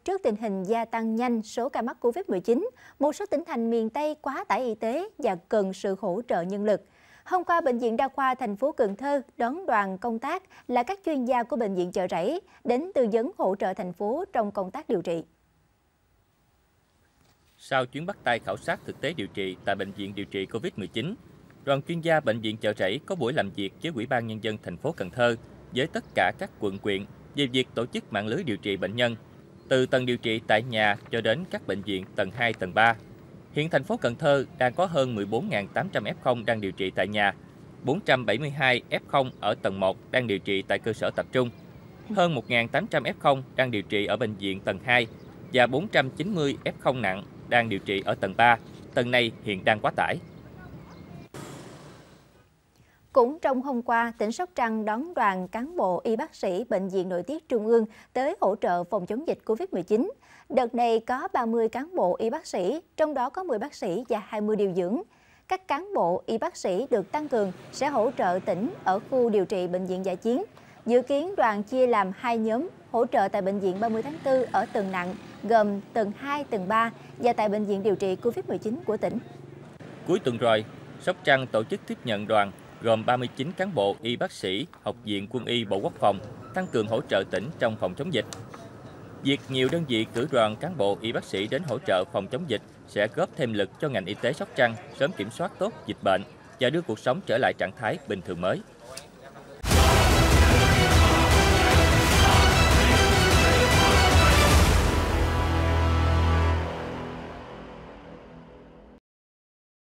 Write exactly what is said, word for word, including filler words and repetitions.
Trước tình hình gia tăng nhanh số ca mắc Covid mười chín, một số tỉnh thành miền Tây quá tải y tế và cần sự hỗ trợ nhân lực. Hôm qua, Bệnh viện Đa khoa thành phố Cần Thơ đón đoàn công tác là các chuyên gia của Bệnh viện Chợ Rẫy đến tư vấn hỗ trợ thành phố trong công tác điều trị. Sau chuyến bắt tay khảo sát thực tế điều trị tại Bệnh viện điều trị Covid mười chín, đoàn chuyên gia Bệnh viện Chợ Rẫy có buổi làm việc với Ủy ban Nhân dân thành phố Cần Thơ với tất cả các quận huyện về việc tổ chức mạng lưới điều trị bệnh nhân, từ tầng điều trị tại nhà cho đến các bệnh viện tầng hai, tầng ba. Hiện thành phố Cần Thơ đang có hơn mười bốn nghìn tám trăm ép không đang điều trị tại nhà, bốn trăm bảy mươi hai ép không ở tầng một đang điều trị tại cơ sở tập trung, hơn một nghìn tám trăm ép không đang điều trị ở bệnh viện tầng hai và bốn trăm chín mươi ép không nặng đang điều trị ở tầng ba. Tầng này hiện đang quá tải. Cũng trong hôm qua, tỉnh Sóc Trăng đón đoàn cán bộ y bác sĩ Bệnh viện Nội tiết Trung ương tới hỗ trợ phòng chống dịch Covid mười chín. Đợt này có ba mươi cán bộ y bác sĩ, trong đó có mười bác sĩ và hai mươi điều dưỡng. Các cán bộ y bác sĩ được tăng cường sẽ hỗ trợ tỉnh ở khu điều trị bệnh viện dã chiến. Dự kiến đoàn chia làm hai nhóm hỗ trợ tại Bệnh viện ba mươi tháng tư ở tầng nặng, gồm tầng hai, tầng ba và tại Bệnh viện điều trị Covid mười chín của tỉnh. Cuối tuần rồi, Sóc Trăng tổ chức tiếp nhận đoàn gồm ba mươi chín cán bộ y bác sĩ Học viện Quân y Bộ Quốc phòng tăng cường hỗ trợ tỉnh trong phòng chống dịch. Việc nhiều đơn vị cử đoàn cán bộ y bác sĩ đến hỗ trợ phòng chống dịch sẽ góp thêm lực cho ngành y tế Sóc Trăng sớm kiểm soát tốt dịch bệnh và đưa cuộc sống trở lại trạng thái bình thường mới.